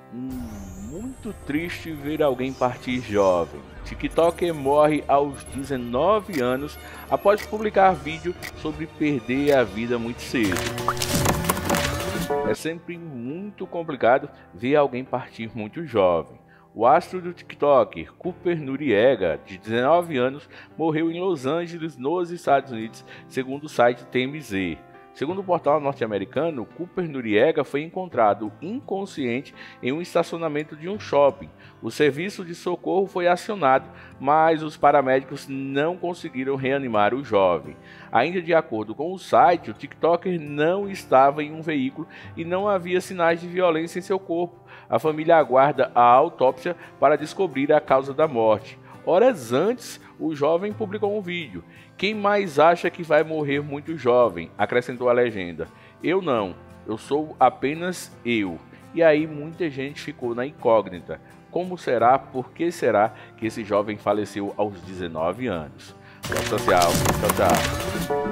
Muito triste ver alguém partir jovem. TikToker morre aos 19 anos após publicar vídeo sobre perder a vida muito cedo. É sempre muito complicado ver alguém partir muito jovem. O astro do TikTok, Cooper Noriega, de 19 anos, morreu em Los Angeles, nos Estados Unidos, segundo o site TMZ. Segundo o portal norte-americano, Cooper Noriega foi encontrado inconsciente em um estacionamento de um shopping. O serviço de socorro foi acionado, mas os paramédicos não conseguiram reanimar o jovem. Ainda de acordo com o site, o TikToker não estava em um veículo e não havia sinais de violência em seu corpo. A família aguarda a autópsia para descobrir a causa da morte. Horas antes, o jovem publicou um vídeo. "Quem mais acha que vai morrer muito jovem?", acrescentou a legenda. "Eu não, eu sou apenas eu." E aí muita gente ficou na incógnita. Como será, por que será que esse jovem faleceu aos 19 anos? Social, tchau, tchau.